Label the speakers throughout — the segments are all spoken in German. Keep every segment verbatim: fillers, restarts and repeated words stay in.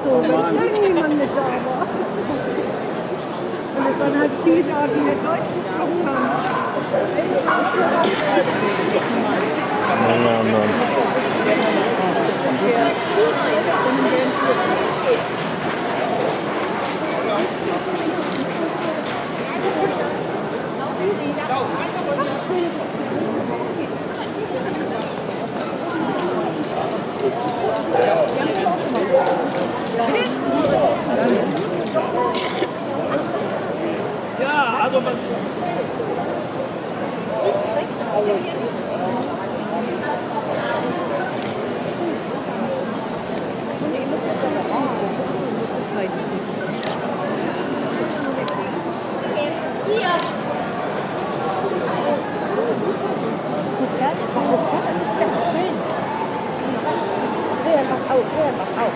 Speaker 1: so, wenn irgendjemand nicht da war. Und es waren halt viele da, die nicht Deutsch gesprochen haben.
Speaker 2: Nein, nein, nein.
Speaker 3: Ja, also man.
Speaker 1: Was auf, was auf.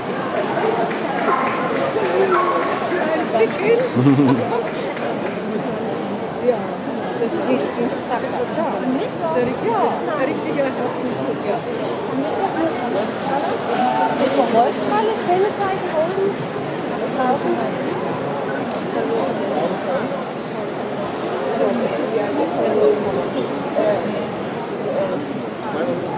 Speaker 1: Ja, das ging zack, zack, zack. Ja, der richtige ja.
Speaker 4: Mit der Wolfsfalle, Zähnezeichen oben kaufen.
Speaker 1: Ja,